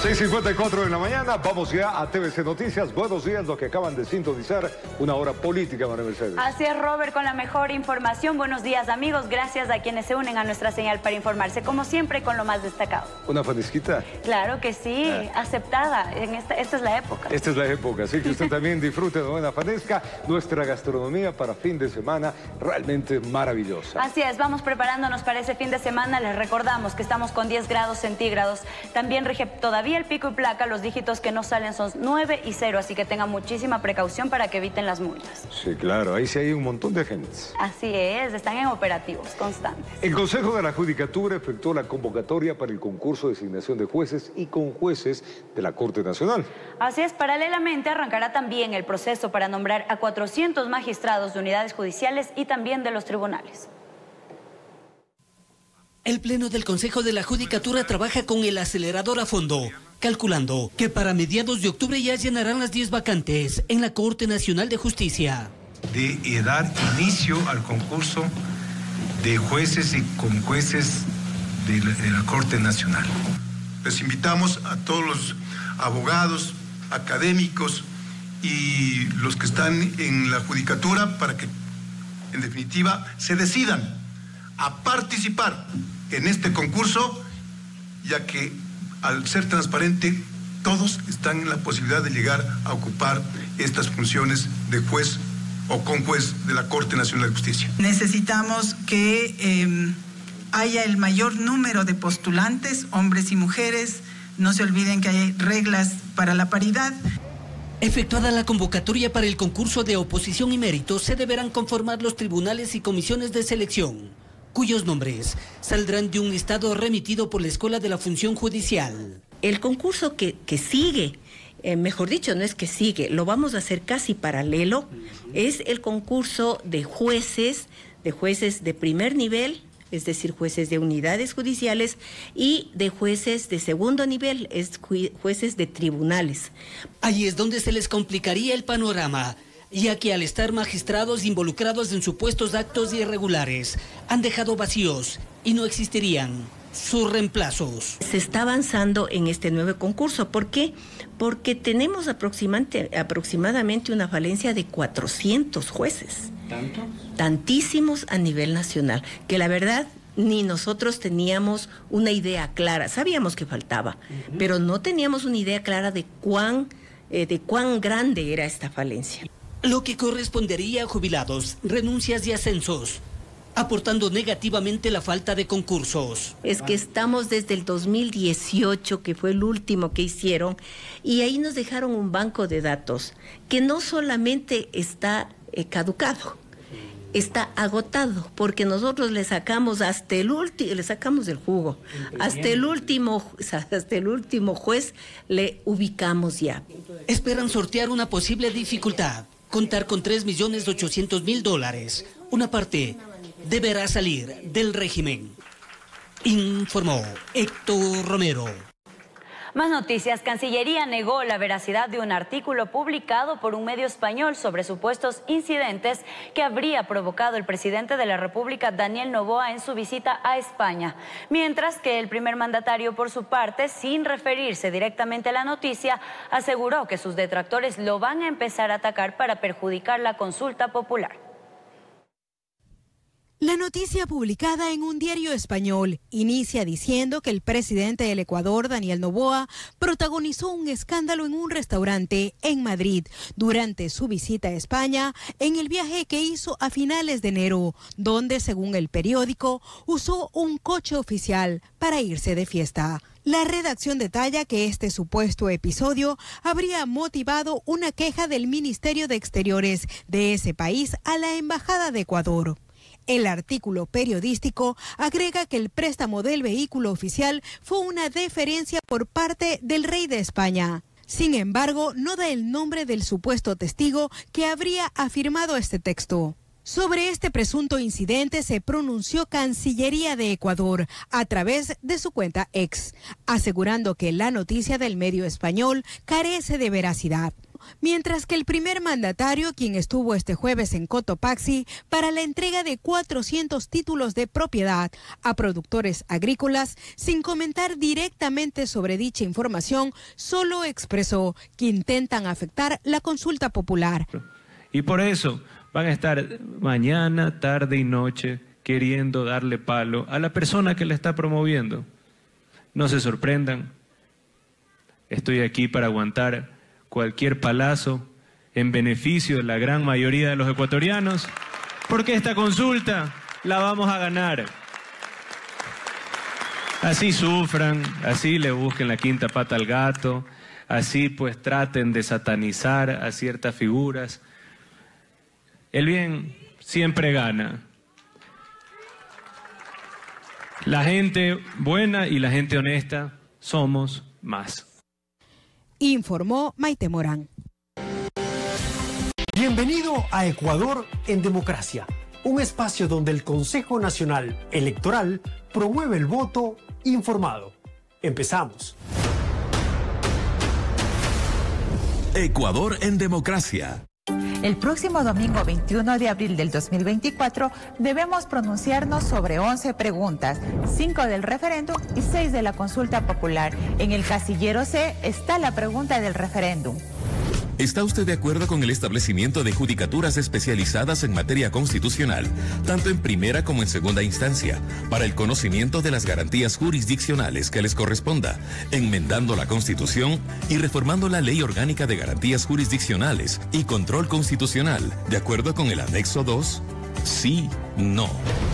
6:54 de la mañana, vamos ya a TVC Noticias. Buenos días, los que acaban de sintonizar una hora política, María Mercedes. Así es, Robert, con la mejor información. Buenos días, amigos. Gracias a quienes se unen a nuestra señal para informarse, como siempre, con lo más destacado. ¿Una fanesquita? Claro que sí, aceptada. Esta es la época. Esta es la época, así que usted también disfrute de una fanesca. Nuestra gastronomía para fin de semana realmente maravillosa. Así es, vamos preparándonos para ese fin de semana. Les recordamos que estamos con 10 grados centígrados. También rige todavía el pico y placa. Los dígitos que no salen son 9 y 0, así que tengan muchísima precaución para que eviten las multas. Sí, claro, ahí sí hay un montón de agentes. Así es, están en operativos constantes. El Consejo de la Judicatura efectuó la convocatoria para el concurso de designación de jueces y conjueces de la Corte Nacional. Así es, paralelamente arrancará también el proceso para nombrar a 400 magistrados de unidades judiciales y también de los tribunales. El Pleno del Consejo de la Judicatura trabaja con el acelerador a fondo, calculando que para mediados de octubre ya llenarán las 10 vacantes en la Corte Nacional de Justicia. De dar inicio al concurso de jueces y conjueces de la Corte Nacional. Les invitamos a todos los abogados, académicos y los que están en la judicatura para que, en definitiva, se decidan a participar en este concurso, ya que al ser transparente todos están en la posibilidad de llegar a ocupar estas funciones de juez o conjuez de la Corte Nacional de Justicia. Necesitamos que haya el mayor número de postulantes, hombres y mujeres. No se olviden que hay reglas para la paridad. Efectuada la convocatoria para el concurso de oposición y méritos, se deberán conformar los tribunales y comisiones de selección, cuyos nombres saldrán de un listado remitido por la Escuela de la Función Judicial. El concurso que sigue, mejor dicho, no es que sigue, lo vamos a hacer casi paralelo, es el concurso de jueces de primer nivel, es decir, jueces de unidades judiciales, y de jueces de segundo nivel, es jueces de tribunales. Ahí es donde se les complicaría el panorama, ya que al estar magistrados involucrados en supuestos actos irregulares, han dejado vacíos y no existirían sus reemplazos. Se está avanzando en este nuevo concurso. ¿Por qué? Porque tenemos aproximadamente una falencia de 400 jueces. ¿Tantos? Tantísimos a nivel nacional, que la verdad ni nosotros teníamos una idea clara. Sabíamos que faltaba, pero no teníamos una idea clara de cuán grande era esta falencia. Lo que correspondería a jubilados, renuncias y ascensos, aportando negativamente la falta de concursos. Es que estamos desde el 2018, que fue el último que hicieron, y ahí nos dejaron un banco de datos que no solamente está caducado, está agotado, porque nosotros le sacamos le sacamos el jugo, hasta el último juez le ubicamos ya. Esperan sortear una posible dificultad, contar con $3.800.000. Una parte deberá salir del régimen, informó Héctor Romero. Más noticias. Cancillería negó la veracidad de un artículo publicado por un medio español sobre supuestos incidentes que habría provocado el presidente de la República, Daniel Noboa, en su visita a España. Mientras que el primer mandatario, por su parte, sin referirse directamente a la noticia, aseguró que sus detractores lo van a empezar a atacar para perjudicar la consulta popular. La noticia publicada en un diario español inicia diciendo que el presidente del Ecuador, Daniel Noboa, protagonizó un escándalo en un restaurante en Madrid durante su visita a España en el viaje que hizo a finales de enero, donde, según el periódico, usó un coche oficial para irse de fiesta. La redacción detalla que este supuesto episodio habría motivado una queja del Ministerio de Exteriores de ese país a la Embajada de Ecuador. El artículo periodístico agrega que el préstamo del vehículo oficial fue una deferencia por parte del rey de España. Sin embargo, no da el nombre del supuesto testigo que habría afirmado este texto. Sobre este presunto incidente se pronunció Cancillería de Ecuador a través de su cuenta X, asegurando que la noticia del medio español carece de veracidad. mientras que el primer mandatario, quien estuvo este jueves en Cotopaxi para la entrega de 400 títulos de propiedad a productores agrícolas, sin comentar directamente sobre dicha información, solo expresó que intentan afectar la consulta popular. Y por eso van a estar mañana, tarde y noche queriendo darle palo a la persona que la está promoviendo. No se sorprendan, estoy aquí para aguantar cualquier palazo en beneficio de la gran mayoría de los ecuatorianos, porque esta consulta la vamos a ganar. Así sufran, así le busquen la quinta pata al gato, así pues traten de satanizar a ciertas figuras. El bien siempre gana. La gente buena y la gente honesta somos más. Informó Maite Morán. Bienvenido a Ecuador en Democracia, un espacio donde el Consejo Nacional Electoral promueve el voto informado. Empezamos. Ecuador en Democracia. El próximo domingo 21 de abril del 2024 debemos pronunciarnos sobre 11 preguntas, 5 del referéndum y 6 de la consulta popular. En el casillero C está la pregunta del referéndum. ¿Está usted de acuerdo con el establecimiento de judicaturas especializadas en materia constitucional, tanto en primera como en segunda instancia, para el conocimiento de las garantías jurisdiccionales que les corresponda, enmendando la Constitución y reformando la Ley Orgánica de Garantías Jurisdiccionales y Control Constitucional, de acuerdo con el anexo 2? Sí, no.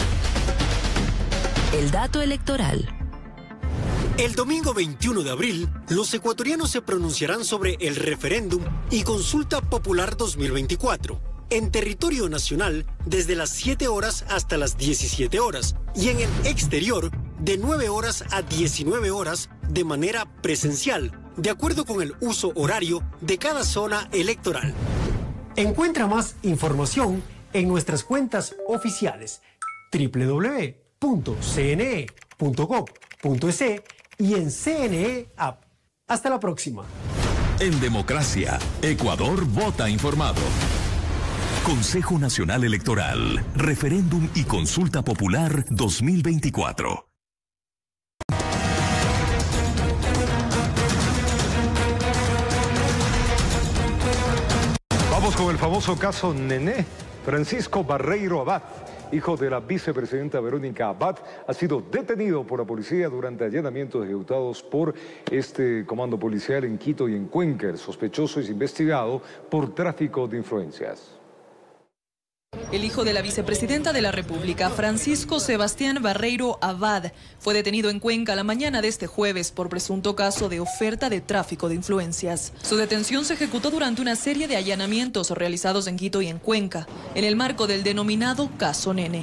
El dato electoral. El domingo 21 de abril, los ecuatorianos se pronunciarán sobre el referéndum y consulta popular 2024 en territorio nacional desde las 7 horas hasta las 17 horas y en el exterior de 9 horas a 19 horas de manera presencial, de acuerdo con el uso horario de cada zona electoral. Encuentra más información en nuestras cuentas oficiales www.cne.gov.es y en CNE App. Hasta la próxima. En Democracia, Ecuador vota informado. Consejo Nacional Electoral, Referéndum y Consulta Popular 2024. Vamos con el famoso caso Nené. Francisco Barreiro Abad, hijo de la vicepresidenta Verónica Abad, ha sido detenido por la policía durante allanamientos ejecutados por este comando policial en Quito y en Cuenca. El sospechoso es investigado por tráfico de influencias. El hijo de la vicepresidenta de la República, Francisco Sebastián Barreiro Abad, fue detenido en Cuenca la mañana de este jueves por presunto caso de oferta de tráfico de influencias. Su detención se ejecutó durante una serie de allanamientos realizados en Quito y en Cuenca, en el marco del denominado caso Nene.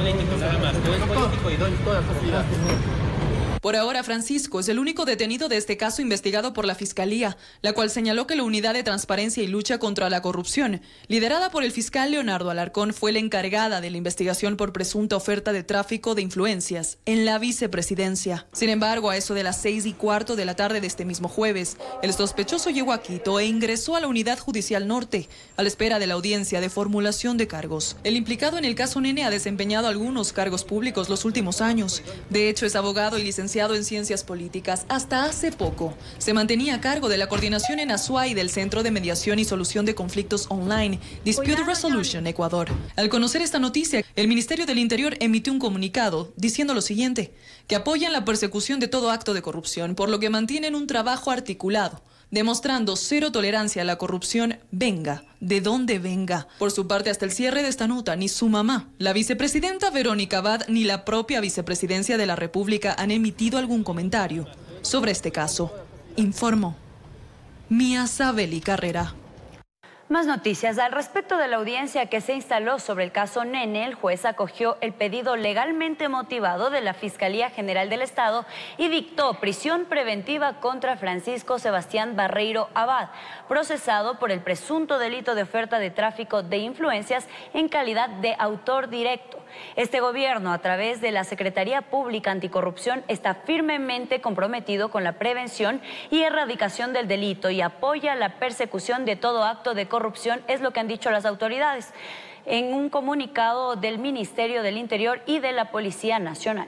Por ahora, Francisco es el único detenido de este caso investigado por la Fiscalía, la cual señaló que la Unidad de Transparencia y Lucha contra la Corrupción, liderada por el fiscal Leonardo Alarcón, fue la encargada de la investigación por presunta oferta de tráfico de influencias en la vicepresidencia. Sin embargo, a eso de las 6:15 de la tarde de este mismo jueves, el sospechoso llegó a Quito e ingresó a la Unidad Judicial Norte, a la espera de la audiencia de formulación de cargos. El implicado en el caso Nene ha desempeñado algunos cargos públicos los últimos años. De hecho, es abogado y licenciado en Ciencias Políticas. Hasta hace poco se mantenía a cargo de la coordinación en Azuay y del Centro de Mediación y Solución de Conflictos Online, Dispute Resolution Ecuador. Al conocer esta noticia, el Ministerio del Interior emitió un comunicado diciendo lo siguiente, que apoyan la persecución de todo acto de corrupción, por lo que mantienen un trabajo articulado, demostrando cero tolerancia a la corrupción, venga de donde venga. Por su parte, hasta el cierre de esta nota, ni su mamá, la vicepresidenta Verónica Abad, ni la propia vicepresidencia de la República han emitido algún comentario sobre este caso. Informó Mía Sabeli Carrera. Más noticias. Al respecto de la audiencia que se instaló sobre el caso Nene, el juez acogió el pedido legalmente motivado de la Fiscalía General del Estado y dictó prisión preventiva contra Francisco Sebastián Barreiro Abad, procesado por el presunto delito de oferta de tráfico de influencias en calidad de autor directo. Este gobierno, a través de la Secretaría Pública Anticorrupción, está firmemente comprometido con la prevención y erradicación del delito y apoya la persecución de todo acto de corrupción, es lo que han dicho las autoridades en un comunicado del Ministerio del Interior y de la Policía Nacional.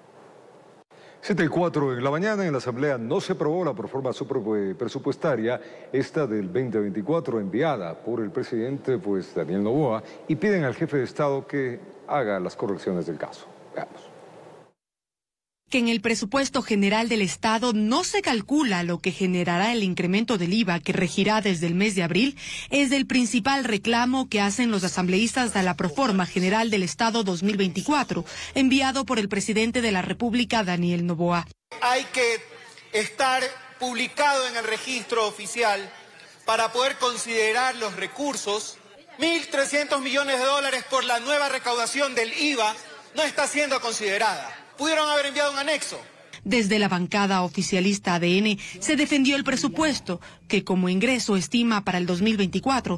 7:04 en la mañana, en la Asamblea no se aprobó la proforma presupuestaria, esta del 2024, enviada por el presidente Daniel Noboa, y piden al jefe de Estado que haga las correcciones del caso. Veamos. Que en el presupuesto general del Estado no se calcula lo que generará el incremento del IVA que regirá desde el mes de abril, es el principal reclamo que hacen los asambleístas de la Proforma General del Estado 2024, enviado por el presidente de la República, Daniel Noboa. Hay que estar publicado en el registro oficial para poder considerar los recursos. 1.300 millones de dólares por la nueva recaudación del IVA no está siendo considerada. Pudieron haber enviado un anexo. Desde la bancada oficialista ADN se defendió el presupuesto, que como ingreso estima para el 2024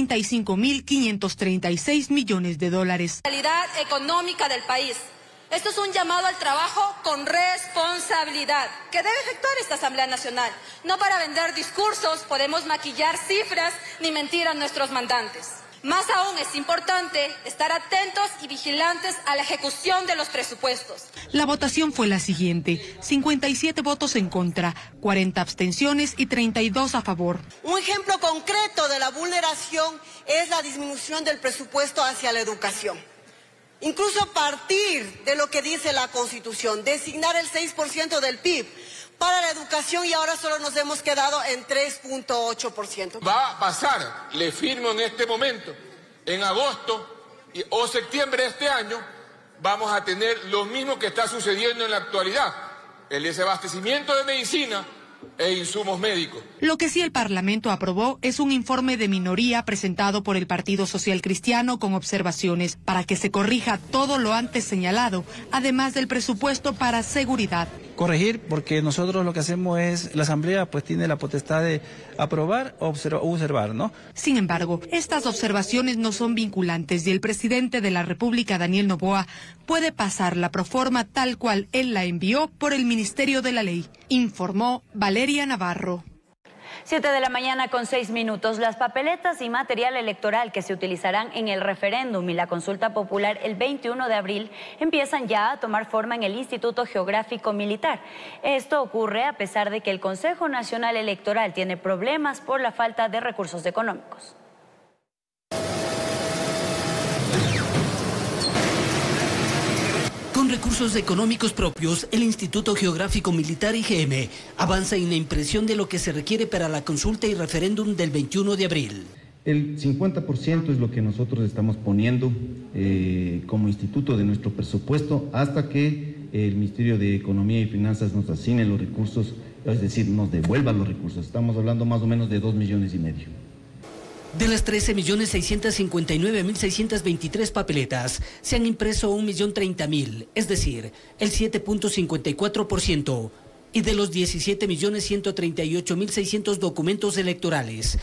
35.536 millones de dólares. La realidad económica del país. Esto es un llamado al trabajo con responsabilidad que debe efectuar esta Asamblea Nacional. No para vender discursos podemos maquillar cifras ni mentir a nuestros mandantes. Más aún es importante estar atentos y vigilantes a la ejecución de los presupuestos. La votación fue la siguiente: 57 votos en contra, 40 abstenciones y 32 a favor. Un ejemplo concreto de la vulneración es la disminución del presupuesto hacia la educación. Incluso a partir de lo que dice la Constitución, designar el 6% del PIB para la educación, y ahora solo nos hemos quedado en 3.8%. Va a pasar, le firmo en este momento, en agosto o septiembre de este año, vamos a tener lo mismo que está sucediendo en la actualidad, el desabastecimiento de medicina e insumos médicos. Lo que sí el Parlamento aprobó es un informe de minoría presentado por el Partido Social Cristiano con observaciones para que se corrija todo lo antes señalado, además del presupuesto para seguridad. Corregir, porque nosotros lo que hacemos es, la Asamblea pues tiene la potestad de aprobar o observar, ¿no? Sin embargo, estas observaciones no son vinculantes y el presidente de la República, Daniel Noboa, puede pasar la proforma tal cual él la envió por el Ministerio de la Ley, informó Valeria Navarro. 7:06 a.m. Las papeletas y material electoral que se utilizarán en el referéndum y la consulta popular el 21 de abril empiezan ya a tomar forma en el Instituto Geográfico Militar. Esto ocurre a pesar de que el Consejo Nacional Electoral tiene problemas por la falta de recursos económicos. Con recursos económicos propios, el Instituto Geográfico Militar IGM avanza en la impresión de lo que se requiere para la consulta y referéndum del 21 de abril. El 50% es lo que nosotros estamos poniendo como instituto de nuestro presupuesto hasta que el Ministerio de Economía y Finanzas nos asigne los recursos, es decir, nos devuelva los recursos. Estamos hablando más o menos de 2,5 millones. De las 13.659.623 papeletas, se han impreso 1.030.000, es decir, el 7.54%. Y de los 17.138.600 documentos electorales,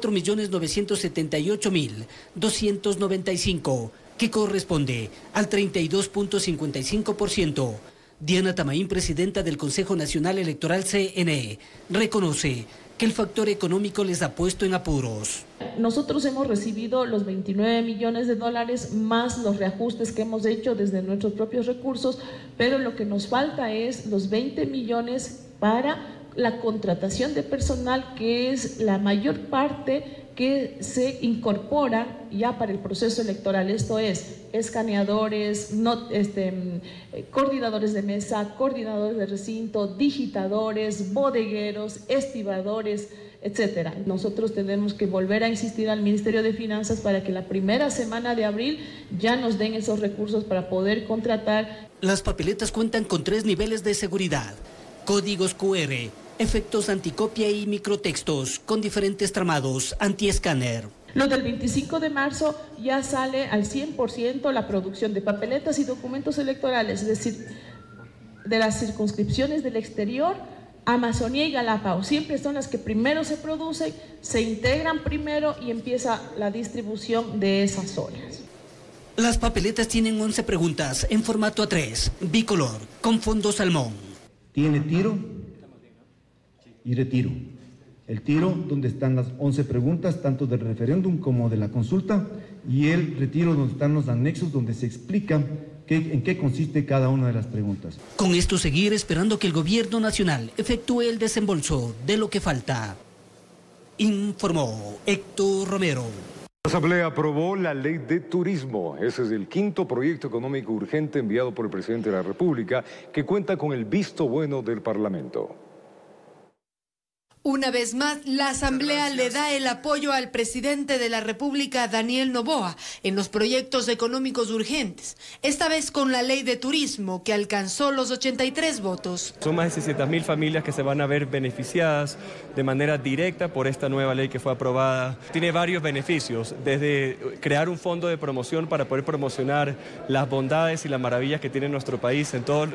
4.978.295, que corresponde al 32.55%. Diana Tamaín, presidenta del Consejo Nacional Electoral CNE, reconoce que el factor económico les ha puesto en apuros. Nosotros hemos recibido los 29 millones de dólares más los reajustes que hemos hecho desde nuestros propios recursos, pero lo que nos falta es los 20 millones para la contratación de personal, que es la mayor parte que se incorpora ya para el proceso electoral. Esto es escaneadores, coordinadores de mesa, coordinadores de recinto, digitadores, bodegueros, estibadores, etcétera. Nosotros tenemos que volver a insistir al Ministerio de Finanzas para que la primera semana de abril ya nos den esos recursos para poder contratar. Las papeletas cuentan con 3 niveles de seguridad: códigos QR, efectos anticopia y microtextos con diferentes tramados anti-escáner. Lo del 25 de marzo ya sale al 100% la producción de papeletas y documentos electorales, es decir, de las circunscripciones del exterior. Amazonía y Galápagos siempre son las que primero se producen, se integran primero y empieza la distribución de esas zonas. Las papeletas tienen 11 preguntas en formato A3, bicolor, con fondo salmón. Tiene tiro y retiro. El tiro, donde están las 11 preguntas, tanto del referéndum como de la consulta, y el retiro, donde están los anexos, donde se explica en qué consiste cada una de las preguntas. Con esto seguir esperando que el gobierno nacional efectúe el desembolso de lo que falta. Informó Héctor Romero. La Asamblea aprobó la Ley de Turismo. Ese es el quinto proyecto económico urgente enviado por el presidente de la República, que cuenta con el visto bueno del Parlamento. Una vez más, la Asamblea le da el apoyo al presidente de la República, Daniel Noboa, en los proyectos económicos urgentes, esta vez con la Ley de Turismo, que alcanzó los 83 votos. Son más de 600.000 familias que se van a ver beneficiadas de manera directa por esta nueva ley que fue aprobada. Tiene varios beneficios, desde crear un fondo de promoción para poder promocionar las bondades y las maravillas que tiene nuestro país en todos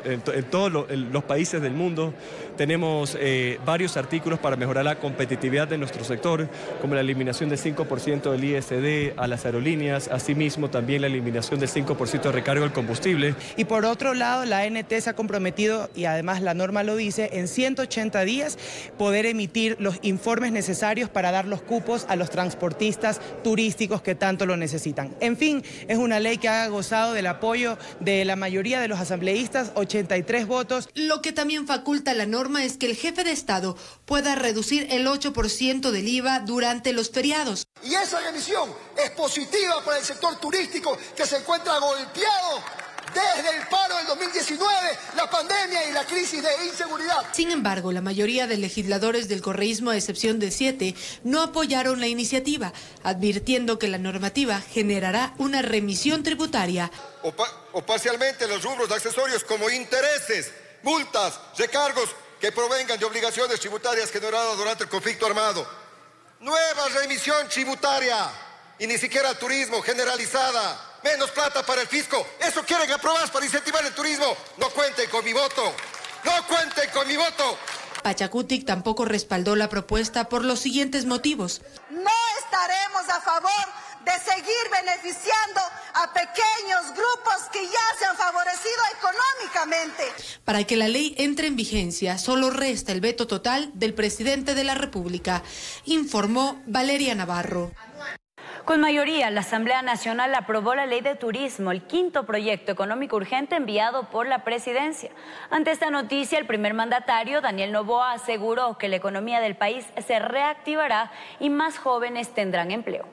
los países del mundo. Tenemos varios artículos para mejorar la competitividad de nuestro sector, como la eliminación del 5% del ISD a las aerolíneas, asimismo también la eliminación del 5% de recargo del combustible. Y por otro lado, la ANT se ha comprometido, y además la norma lo dice, en 180 días poder emitir los informes necesarios para dar los cupos a los transportistas turísticos que tanto lo necesitan. En fin, es una ley que ha gozado del apoyo de la mayoría de los asambleístas, 83 votos. Lo que también faculta la norma es que el jefe de Estado pueda reducir el 8% del IVA durante los feriados. Y esa remisión es positiva para el sector turístico, que se encuentra golpeado desde el paro del 2019, la pandemia y la crisis de inseguridad. Sin embargo, la mayoría de legisladores del correísmo, a excepción de 7, no apoyaron la iniciativa, advirtiendo que la normativa generará una remisión tributaria. O parcialmente los rubros accesorios como intereses, multas, recargos que provengan de obligaciones tributarias generadas durante el conflicto armado. Nueva remisión tributaria y ni siquiera al turismo, generalizada. Menos plata para el fisco. Eso quieren aprobar para incentivar el turismo. No cuenten con mi voto. No cuenten con mi voto. Pachacutic tampoco respaldó la propuesta por los siguientes motivos. No estaremos a favor de seguir beneficiando a pequeños grupos que ya se han favorecido económicamente. Para que la ley entre en vigencia, solo resta el veto total del presidente de la República, informó Valeria Navarro. Con mayoría, la Asamblea Nacional aprobó la Ley de Turismo, el quinto proyecto económico urgente enviado por la Presidencia. Ante esta noticia, el primer mandatario, Daniel Noboa, aseguró que la economía del país se reactivará y más jóvenes tendrán empleo.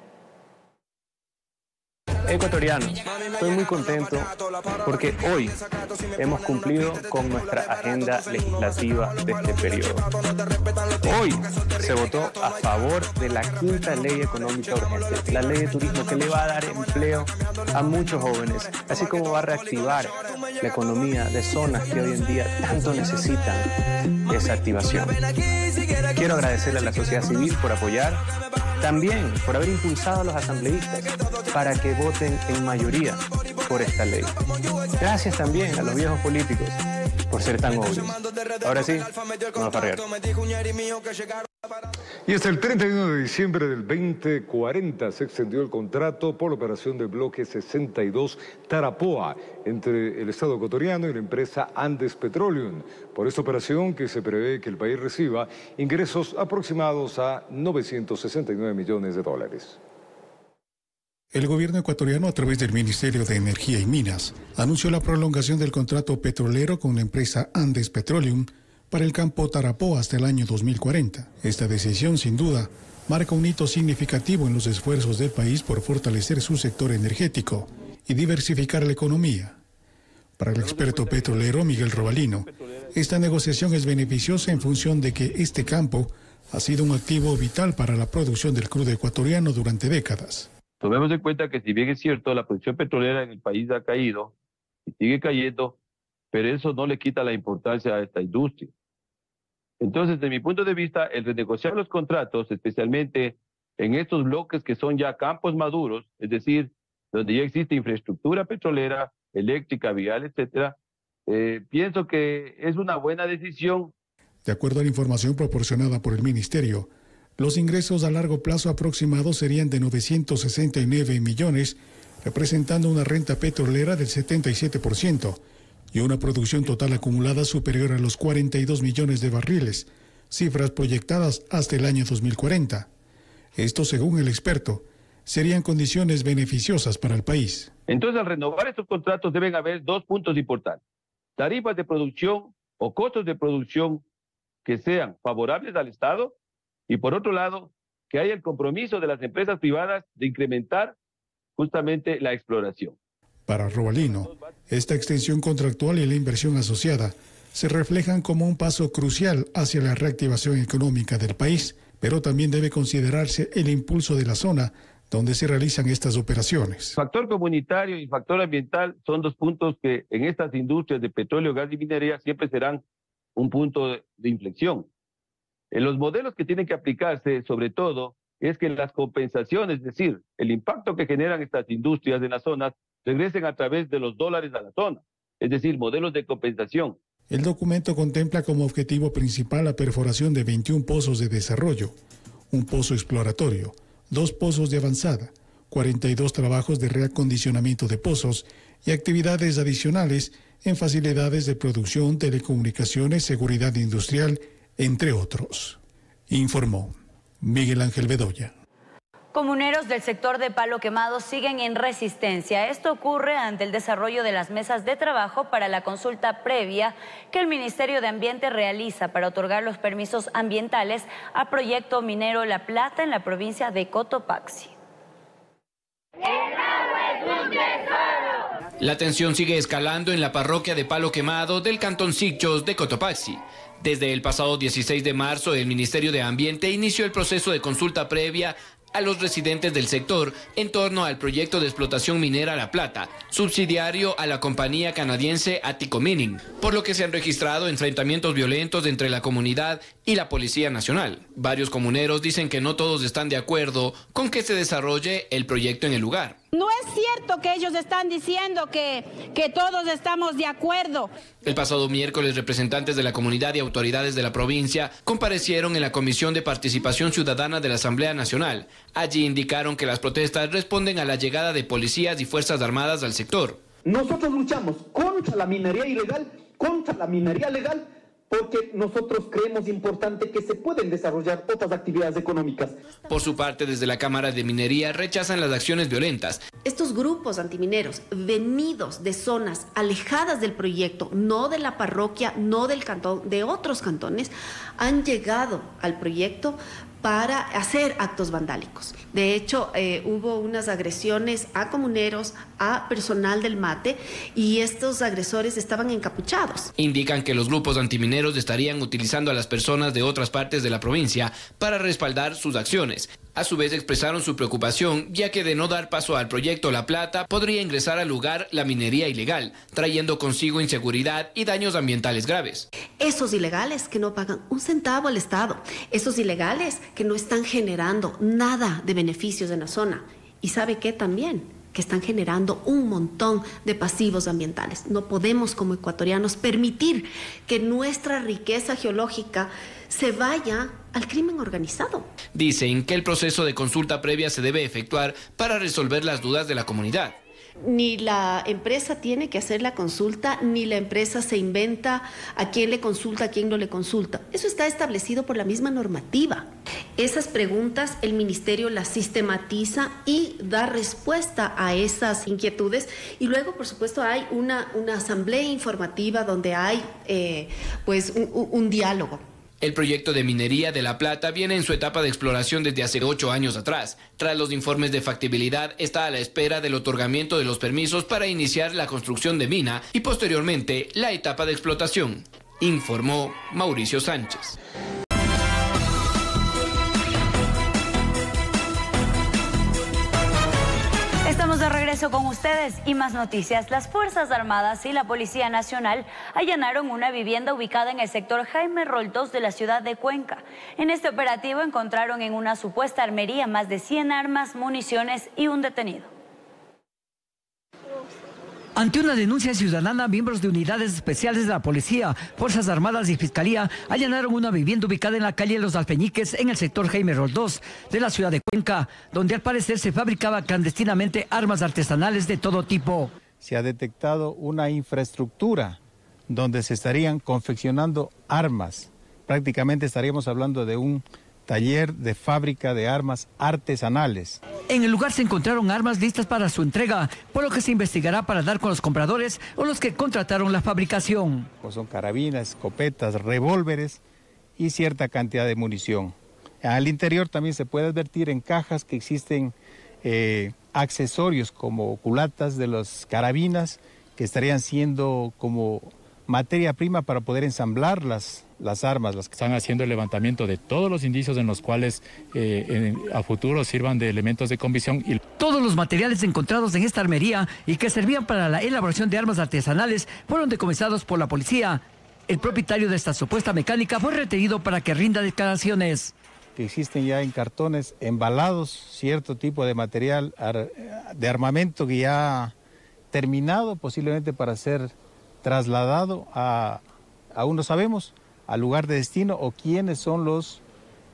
Ecuatoriano, estoy muy contento porque hoy hemos cumplido con nuestra agenda legislativa de este periodo. Hoy se votó a favor de la quinta ley económica urgente, la ley de turismo, que le va a dar empleo a muchos jóvenes, así como va a reactivar la economía de zonas que hoy en día tanto necesitan esa activación. Quiero agradecerle a la sociedad civil por apoyar, también por haber impulsado a los asambleístas para que voten en mayoría por esta ley. Gracias también a los viejos políticos por ser tan obvios. Ahora sí, vamos a farrear. Y hasta el 31 de diciembre del 2040 se extendió el contrato por la operación del bloque 62 Tarapoa entre el Estado ecuatoriano y la empresa Andes Petroleum. Por esta operación, que se prevé que el país reciba ingresos aproximados a 969 millones de dólares. El gobierno ecuatoriano, a través del Ministerio de Energía y Minas, anunció la prolongación del contrato petrolero con la empresa Andes Petroleum para el campo Tarapoa hasta el año 2040. Esta decisión, sin duda, marca un hito significativo en los esfuerzos del país por fortalecer su sector energético y diversificar la economía. Para el experto petrolero Miguel Robalino, esta negociación es beneficiosa en función de que este campo ha sido un activo vital para la producción del crudo ecuatoriano durante décadas. Tomemos en cuenta que, si bien es cierto, la producción petrolera en el país ha caído y sigue cayendo, pero eso no le quita la importancia a esta industria. Entonces, desde mi punto de vista, el renegociar los contratos, especialmente en estos bloques que son ya campos maduros, es decir, donde ya existe infraestructura petrolera, eléctrica, vial, etcétera, pienso que es una buena decisión. De acuerdo a la información proporcionada por el Ministerio, los ingresos a largo plazo aproximados serían de 969 millones, representando una renta petrolera del 77% y una producción total acumulada superior a los 42 millones de barriles, cifras proyectadas hasta el año 2040. Esto, según el experto, serían condiciones beneficiosas para el país. Entonces, al renovar estos contratos deben haber dos puntos importantes: tarifas de producción o costos de producción que sean favorables al Estado, y por otro lado, que haya el compromiso de las empresas privadas de incrementar justamente la exploración. Para Robalino, esta extensión contractual y la inversión asociada se reflejan como un paso crucial hacia la reactivación económica del país, pero también debe considerarse el impulso de la zona donde se realizan estas operaciones. Factor comunitario y factor ambiental son dos puntos que en estas industrias de petróleo, gas y minería siempre serán un punto de inflexión. En los modelos que tienen que aplicarse, sobre todo, es que las compensaciones, es decir, el impacto que generan estas industrias en las zonas, regresen a través de los dólares a la zona, es decir, modelos de compensación. El documento contempla como objetivo principal la perforación de 21 pozos de desarrollo, un pozo exploratorio, 2 pozos de avanzada, 42 trabajos de reacondicionamiento de pozos y actividades adicionales en facilidades de producción, telecomunicaciones, seguridad industrial, entre otros. Informó Miguel Ángel Bedoya. Comuneros del sector de Palo Quemado siguen en resistencia. Esto ocurre ante el desarrollo de las mesas de trabajo para la consulta previa que el Ministerio de Ambiente realiza para otorgar los permisos ambientales a Proyecto Minero La Plata en la provincia de Cotopaxi. La tensión sigue escalando en la parroquia de Palo Quemado del cantón Sichos de Cotopaxi. Desde el pasado 16 de marzo, el Ministerio de Ambiente inició el proceso de consulta previa a los residentes del sector en torno al proyecto de explotación minera La Plata, subsidiario a la compañía canadiense Attico Mining, por lo que se han registrado enfrentamientos violentos entre la comunidad y la Policía Nacional. Varios comuneros dicen que no todos están de acuerdo con que se desarrolle el proyecto en el lugar. No es cierto que ellos están diciendo que todos estamos de acuerdo. El pasado miércoles, representantes de la comunidad y autoridades de la provincia comparecieron en la Comisión de Participación Ciudadana de la Asamblea Nacional. Allí indicaron que las protestas responden a la llegada de policías y fuerzas armadas al sector. Nosotros luchamos contra la minería ilegal, contra la minería legal, porque nosotros creemos importante que se pueden desarrollar otras actividades económicas. Por su parte, desde la Cámara de Minería rechazan las acciones violentas. Estos grupos antimineros venidos de zonas alejadas del proyecto, no de la parroquia, no del cantón, de otros cantones, han llegado al proyecto para hacer actos vandálicos. De hecho, hubo unas agresiones a comuneros, a personal del MATE, y estos agresores estaban encapuchados. Indican que los grupos antimineros estarían utilizando a las personas de otras partes de la provincia para respaldar sus acciones. A su vez expresaron su preocupación, ya que de no dar paso al proyecto La Plata, podría ingresar al lugar la minería ilegal, trayendo consigo inseguridad y daños ambientales graves. Esos ilegales que no pagan un centavo al Estado, esos ilegales que no están generando nada de beneficios en la zona. ¿Y sabe qué también? Que están generando un montón de pasivos ambientales. No podemos como ecuatorianos permitir que nuestra riqueza geológica se vaya al crimen organizado. Dicen que el proceso de consulta previa se debe efectuar para resolver las dudas de la comunidad. Ni la empresa tiene que hacer la consulta, ni la empresa se inventa a quién le consulta, a quién no le consulta. Eso está establecido por la misma normativa. Esas preguntas el ministerio las sistematiza y da respuesta a esas inquietudes. Y luego, por supuesto, hay una asamblea informativa donde hay un diálogo. El proyecto de minería de La Plata viene en su etapa de exploración desde hace 8 años atrás. Tras los informes de factibilidad, está a la espera del otorgamiento de los permisos para iniciar la construcción de mina y posteriormente la etapa de explotación, informó Mauricio Sánchez. Estamos de regreso con ustedes y más noticias. Las Fuerzas Armadas y la Policía Nacional allanaron una vivienda ubicada en el sector Jaime Roldos de la ciudad de Cuenca. En este operativo encontraron en una supuesta armería más de 100 armas, municiones y un detenido. Ante una denuncia ciudadana, miembros de unidades especiales de la policía, Fuerzas Armadas y Fiscalía allanaron una vivienda ubicada en la calle Los Alpeñiques, en el sector Jaime Roldós de la ciudad de Cuenca, donde al parecer se fabricaba clandestinamente armas artesanales de todo tipo. Se ha detectado una infraestructura donde se estarían confeccionando armas. Prácticamente estaríamos hablando de un taller de fábrica de armas artesanales. En el lugar se encontraron armas listas para su entrega, por lo que se investigará para dar con los compradores o los que contrataron la fabricación. Pues son carabinas, escopetas, revólveres y cierta cantidad de munición. Al interior también se puede advertir en cajas que existen accesorios como culatas de las carabinas que estarían siendo como materia prima para poder ensamblar las armas. Están haciendo el levantamiento de todos los indicios en los cuales a futuro sirvan de elementos de convicción. Todos los materiales encontrados en esta armería y que servían para la elaboración de armas artesanales fueron decomisados por la policía. El propietario de esta supuesta mecánica fue retenido para que rinda declaraciones. Que existen ya en cartones embalados cierto tipo de material de armamento que ya ha terminado posiblemente para ser trasladado aún no sabemos, al lugar de destino o quiénes son los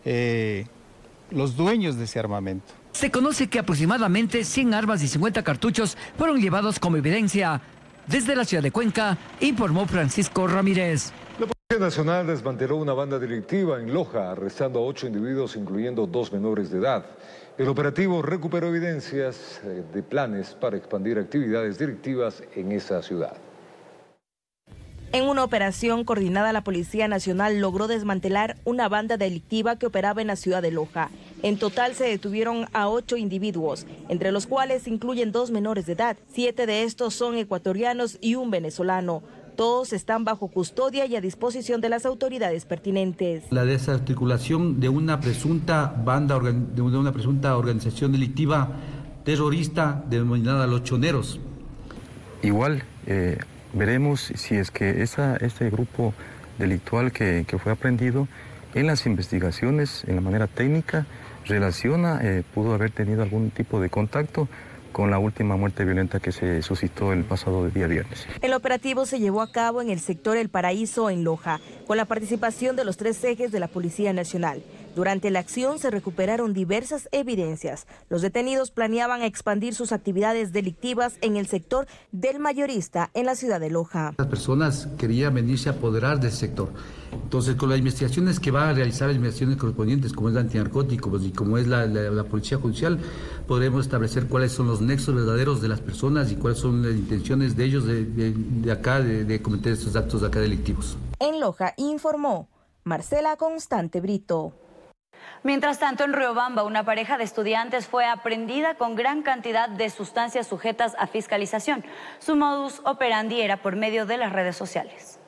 dueños de ese armamento. Se conoce que aproximadamente 100 armas y 50 cartuchos fueron llevados como evidencia. Desde la ciudad de Cuenca, informó Francisco Ramírez. La Policía Nacional desmanteló una banda delictiva en Loja, arrestando a 8 individuos, incluyendo 2 menores de edad. El operativo recuperó evidencias de planes para expandir actividades delictivas en esa ciudad. En una operación coordinada, la Policía Nacional logró desmantelar una banda delictiva que operaba en la ciudad de Loja. En total se detuvieron a 8 individuos, entre los cuales incluyen 2 menores de edad. 7 de estos son ecuatorianos y un venezolano. Todos están bajo custodia y a disposición de las autoridades pertinentes. La desarticulación de una presunta banda, de una presunta organización delictiva terrorista denominada Los Choneros. Igual, veremos si es que este grupo delictual que fue aprendido en las investigaciones, en la manera técnica, pudo haber tenido algún tipo de contacto con la última muerte violenta que se suscitó el pasado día viernes. El operativo se llevó a cabo en el sector El Paraíso, en Loja, con la participación de los 3 ejes de la Policía Nacional. Durante la acción se recuperaron diversas evidencias. Los detenidos planeaban expandir sus actividades delictivas en el sector del Mayorista, en la ciudad de Loja. Las personas querían venirse a apoderar del sector. Entonces, con las investigaciones que va a realizar, las investigaciones correspondientes, como es la antinarcóticos y como es la Policía Judicial, podremos establecer cuáles son los nexos verdaderos de las personas y cuáles son las intenciones de ellos de cometer estos actos acá delictivos. En Loja informó Marcela Constante Brito. Mientras tanto, en Riobamba, una pareja de estudiantes fue aprehendida con gran cantidad de sustancias sujetas a fiscalización. Su modus operandi era por medio de las redes sociales.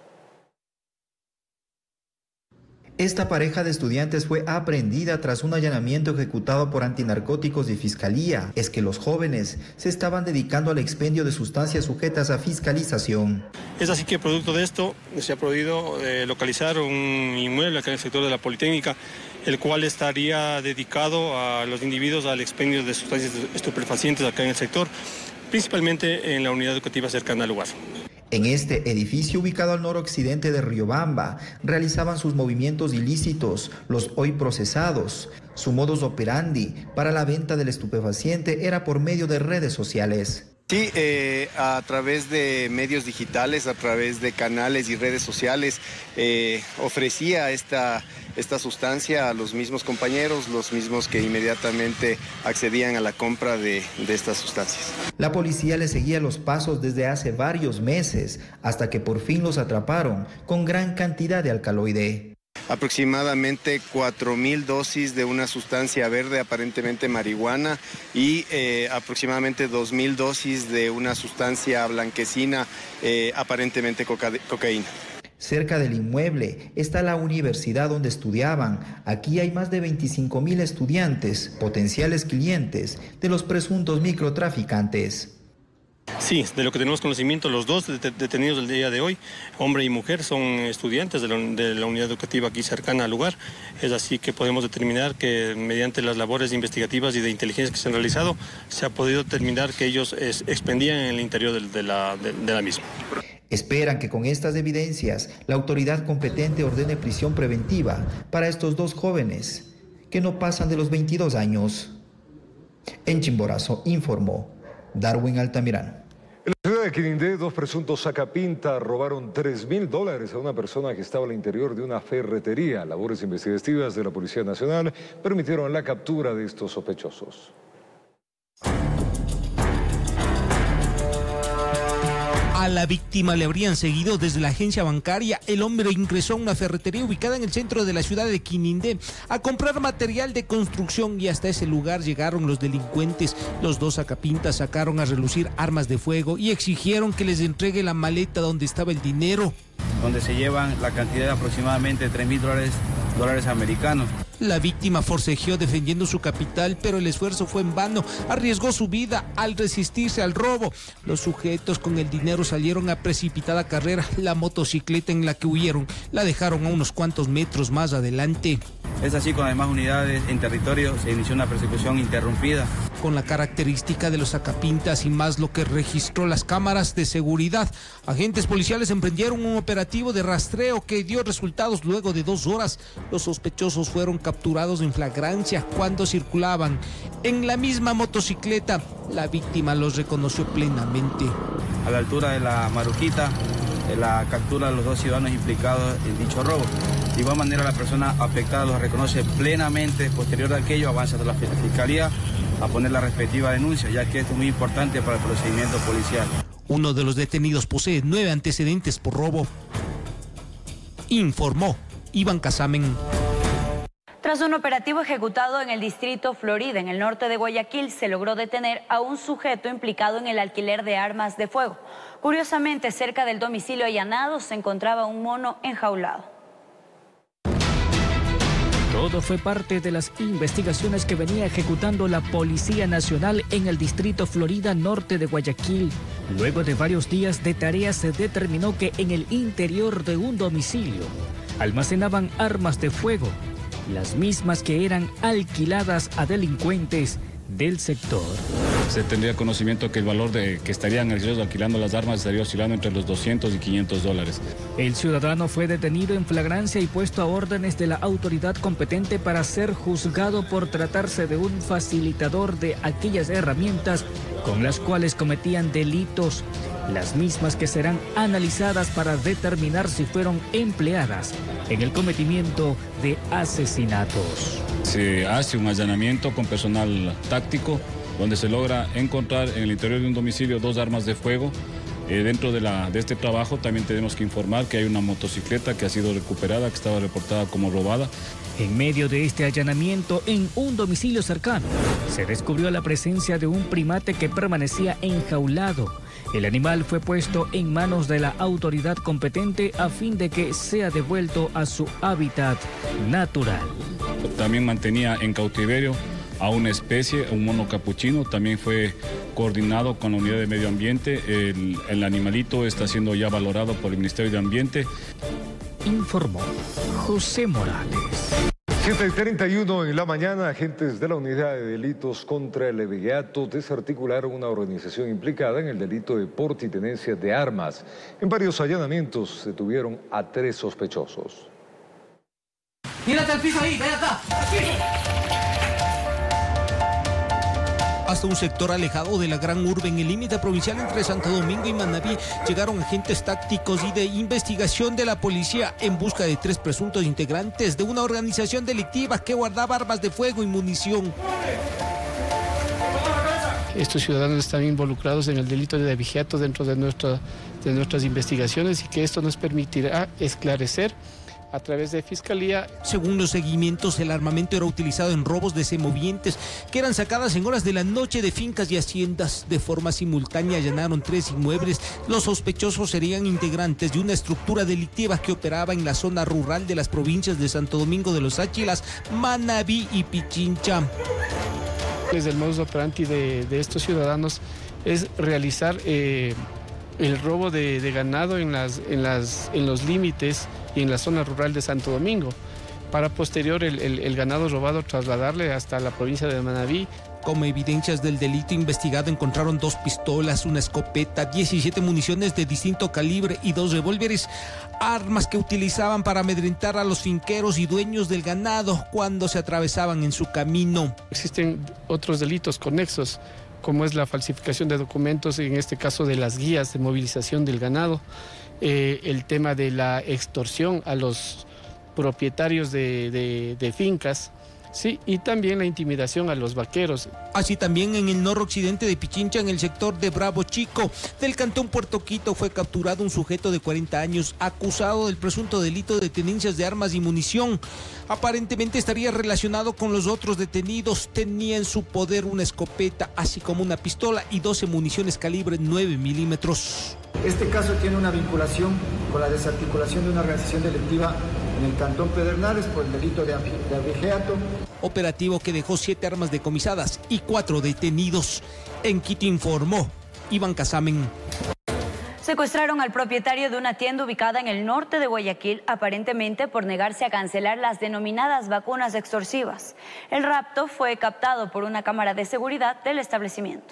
Esta pareja de estudiantes fue aprehendida tras un allanamiento ejecutado por antinarcóticos y fiscalía. Es que los jóvenes se estaban dedicando al expendio de sustancias sujetas a fiscalización. Es así que producto de esto se ha podido localizar un inmueble acá en el sector de la Politécnica, el cual estaría dedicado a los individuos al expendio de sustancias estupefacientes acá en el sector, principalmente en la unidad educativa cercana al lugar. En este edificio ubicado al noroccidente de Riobamba, realizaban sus movimientos ilícitos los hoy procesados. Su modus operandi para la venta del estupefaciente era por medio de redes sociales. Sí, a través de medios digitales, a través de canales y redes sociales, ofrecía esta sustancia a los mismos compañeros, los mismos que inmediatamente accedían a la compra de estas sustancias. La policía le seguía los pasos desde hace varios meses, hasta que por fin los atraparon con gran cantidad de alcaloide. Aproximadamente 4.000 dosis de una sustancia verde, aparentemente marihuana, y aproximadamente 2.000 dosis de una sustancia blanquecina, aparentemente cocaína. Cerca del inmueble está la universidad donde estudiaban. Aquí hay más de 25.000 estudiantes, potenciales clientes de los presuntos microtraficantes. Sí, de lo que tenemos conocimiento, los dos detenidos del día de hoy, hombre y mujer, son estudiantes de la unidad educativa aquí cercana al lugar. Es así que podemos determinar que mediante las labores investigativas y de inteligencia que se han realizado, se ha podido determinar que ellos expendían en el interior de la misma. Esperan que con estas evidencias la autoridad competente ordene prisión preventiva para estos dos jóvenes que no pasan de los 22 años. En Chimborazo informó Darwin Altamirano. En la ciudad de Quinindé, dos presuntos sacapintas robaron $3.000 a una persona que estaba al interior de una ferretería. Labores investigativas de la Policía Nacional permitieron la captura de estos sospechosos. A la víctima le habrían seguido desde la agencia bancaria. El hombre ingresó a una ferretería ubicada en el centro de la ciudad de Quinindé a comprar material de construcción y hasta ese lugar llegaron los delincuentes. Los dos sacapintas sacaron a relucir armas de fuego y exigieron que les entregue la maleta donde estaba el dinero, donde se llevan la cantidad de aproximadamente $3.000 americanos. La víctima forcejeó defendiendo su capital, pero el esfuerzo fue en vano. Arriesgó su vida al resistirse al robo. Los sujetos con el dinero salieron a precipitada carrera. La motocicleta en la que huyeron la dejaron a unos cuantos metros más adelante. Es así, con las demás unidades en territorio se inició una persecución interrumpida. Con la característica de los sacapintas y más lo que registró las cámaras de seguridad, agentes policiales emprendieron un operativo de rastreo que dio resultados luego de 2 horas. Los sospechosos fueron capturados en flagrancia cuando circulaban en la misma motocicleta. La víctima los reconoció plenamente. A la altura de la Maruquita, la captura de los 2 ciudadanos implicados en dicho robo. De igual manera, la persona afectada los reconoce plenamente. Posterior a aquello, avanza la Fiscalía a poner la respectiva denuncia, ya que esto es muy importante para el procedimiento policial. Uno de los detenidos posee 9 antecedentes por robo, informó Iván Casamen. Tras un operativo ejecutado en el distrito Florida, en el norte de Guayaquil, se logró detener a un sujeto implicado en el alquiler de armas de fuego. Curiosamente, cerca del domicilio allanado se encontraba un mono enjaulado. Todo fue parte de las investigaciones que venía ejecutando la Policía Nacional en el distrito Florida norte de Guayaquil. Luego de varios días de tareas se determinó que en el interior de un domicilio almacenaban armas de fuego, las mismas que eran alquiladas a delincuentes del sector. Se tendría conocimiento que el valor de que estarían ellos alquilando las armas estaría oscilando entre los $200 y $500. El ciudadano fue detenido en flagrancia y puesto a órdenes de la autoridad competente para ser juzgado por tratarse de un facilitador de aquellas herramientas con las cuales cometían delitos, las mismas que serán analizadas para determinar si fueron empleadas en el cometimiento de asesinatos. Se hace un allanamiento con personal táctico donde se logra encontrar en el interior de un domicilio 2 armas de fuego. Dentro de este trabajo también tenemos que informar que hay una motocicleta que ha sido recuperada, que estaba reportada como robada. En medio de este allanamiento en un domicilio cercano, se descubrió la presencia de un primate que permanecía enjaulado. El animal fue puesto en manos de la autoridad competente a fin de que sea devuelto a su hábitat natural. También mantenía en cautiverio a una especie, un mono capuchino, también fue coordinado con la unidad de medio ambiente. El animalito está siendo ya valorado por el Ministerio de Ambiente. Informó José Morales. 7:31 en la mañana, agentes de la Unidad de Delitos contra el Leviato desarticularon una organización implicada en el delito de porte y tenencia de armas. En varios allanamientos se detuvieron a 3 sospechosos. ¡Mírate al piso ahí! ¡Ven acá! Hasta un sector alejado de la gran urbe en el límite provincial entre Santo Domingo y Manabí llegaron agentes tácticos y de investigación de la policía en busca de 3 presuntos integrantes de una organización delictiva que guardaba armas de fuego y munición. Estos ciudadanos están involucrados en el delito de abigeato dentro de nuestras investigaciones y que esto nos permitirá esclarecer a través de Fiscalía. Según los seguimientos, el armamento era utilizado en robos de semovientes que eran sacadas en horas de la noche de fincas y haciendas. De forma simultánea allanaron 3 inmuebles. Los sospechosos serían integrantes de una estructura delictiva que operaba en la zona rural de las provincias de Santo Domingo de los Áchilas, Manabí y Pichincha. El modus operandi de estos ciudadanos es realizar el robo de ganado en los límites y en la zona rural de Santo Domingo, para posterior el ganado robado trasladarle hasta la provincia de Manabí. Como evidencias del delito investigado encontraron 2 pistolas, una escopeta, 17 municiones de distinto calibre y 2 revólveres, armas que utilizaban para amedrentar a los finqueros y dueños del ganado cuando se atravesaban en su camino. Existen otros delitos conexos, como es la falsificación de documentos, en este caso de las guías de movilización del ganado, el tema de la extorsión a los propietarios de fincas, sí, y también la intimidación a los vaqueros. Así también en el noroccidente de Pichincha, en el sector de Bravo Chico, del cantón Puerto Quito, fue capturado un sujeto de 40 años acusado del presunto delito de tenencias de armas y munición. Aparentemente estaría relacionado con los otros detenidos. Tenía en su poder una escopeta, así como una pistola y 12 municiones calibre 9 milímetros. Este caso tiene una vinculación con la desarticulación de una organización delictiva en el cantón Pedernales por el delito de abigeato. Operativo que dejó 7 armas decomisadas y 4 detenidos. En Quito informó Iván Casamen. Secuestraron al propietario de una tienda ubicada en el norte de Guayaquil, aparentemente por negarse a cancelar las denominadas vacunas extorsivas. El rapto fue captado por una cámara de seguridad del establecimiento.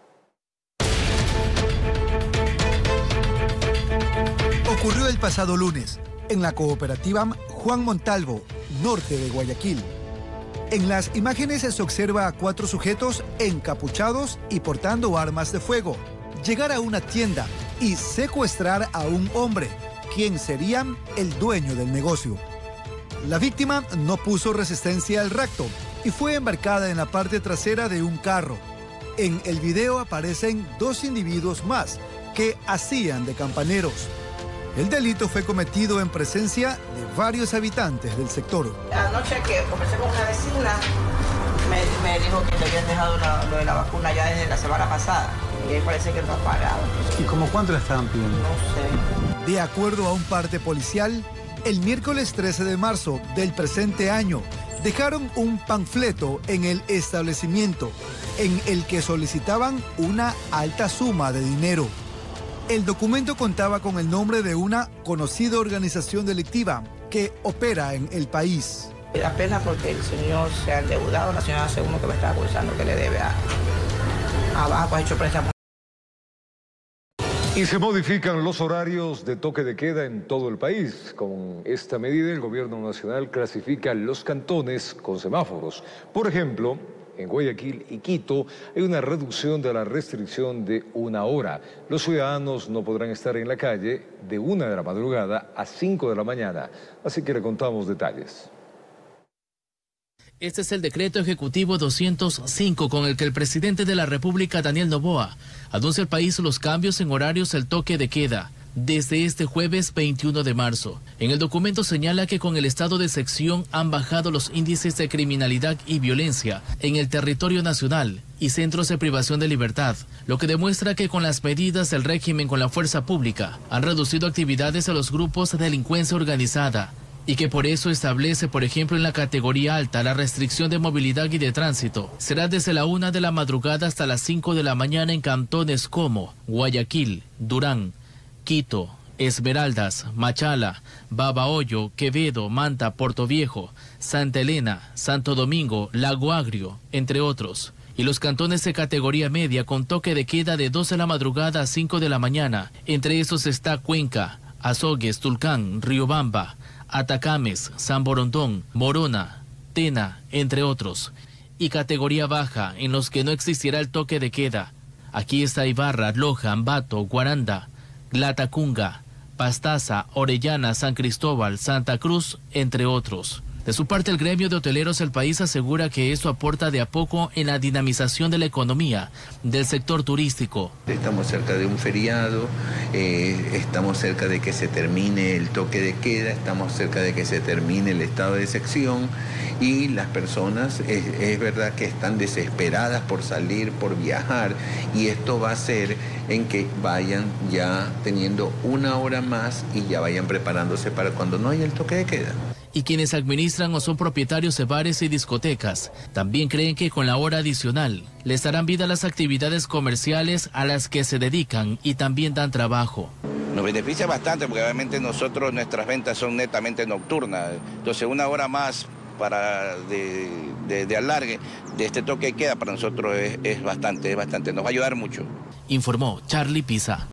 Ocurrió el pasado lunes en la cooperativa Juan Montalvo, norte de Guayaquil. En las imágenes se observa a 4 sujetos encapuchados y portando armas de fuego llegar a una tienda y secuestrar a un hombre, quien sería el dueño del negocio. La víctima no puso resistencia al rapto y fue embarcada en la parte trasera de un carro. En el video aparecen 2 individuos más que hacían de campaneros. El delito fue cometido en presencia de varios habitantes del sector. Anoche que conversé con una vecina, me dijo que le habían dejado lo de la vacuna ya desde la semana pasada. Y ahí parece que no ha pagado. ¿Y cómo cuánto le estaban pidiendo? No sé. De acuerdo a un parte policial, el miércoles 13 de marzo del presente año, dejaron un panfleto en el establecimiento en el que solicitaban una alta suma de dinero. El documento contaba con el nombre de una conocida organización delictiva que opera en el país. Me da pena porque el señor se ha endeudado, la señora según que me está acusando que le debe a Banco, ha hecho préstamo. Y se modifican los horarios de toque de queda en todo el país. Con esta medida, el gobierno nacional clasifica los cantones con semáforos. Por ejemplo, en Guayaquil y Quito hay una reducción de la restricción de 1 hora. Los ciudadanos no podrán estar en la calle de 1 de la madrugada a 5 de la mañana. Así que le contamos detalles. Este es el decreto ejecutivo 205 con el que el presidente de la República, Daniel Noboa, anuncia al país los cambios en horarios del toque de queda desde este jueves 21 de marzo. En el documento señala que con el estado de excepción han bajado los índices de criminalidad y violencia en el territorio nacional y centros de privación de libertad, lo que demuestra que con las medidas del régimen con la fuerza pública han reducido actividades a los grupos de delincuencia organizada, y que por eso establece, por ejemplo, en la categoría alta, la restricción de movilidad y de tránsito será desde la 1 de la madrugada hasta las 5 de la mañana en cantones como Guayaquil, Durán, Quito, Esmeraldas, Machala, Babahoyo, Quevedo, Manta, Portoviejo, Santa Elena, Santo Domingo, Lago Agrio, entre otros. Y los cantones de categoría media con toque de queda de 2 de la madrugada a 5 de la mañana. Entre esos está Cuenca, Azogues, Tulcán, Riobamba, Atacames, San Borondón, Morona, Tena, entre otros. Y categoría baja, en los que no existirá el toque de queda. Aquí está Ibarra, Loja, Ambato, Guaranda, Latacunga, Pastaza, Orellana, San Cristóbal, Santa Cruz, entre otros. De su parte, el gremio de hoteleros del país asegura que esto aporta de a poco en la dinamización de la economía del sector turístico. Estamos cerca de un feriado, estamos cerca de que se termine el toque de queda, estamos cerca de que se termine el estado de excepción y las personas es verdad que están desesperadas por salir, por viajar, y esto va a hacer en que vayan ya teniendo 1 hora más y ya vayan preparándose para cuando no haya el toque de queda. y quienes administran o son propietarios de bares y discotecas también creen que con la hora adicional les darán vida a las actividades comerciales a las que se dedican y también dan trabajo. Nos beneficia bastante porque obviamente nuestras ventas son netamente nocturnas, entonces una hora más de alargue de este toque de queda para nosotros es bastante, nos va a ayudar mucho. Informó Charlie Pisa.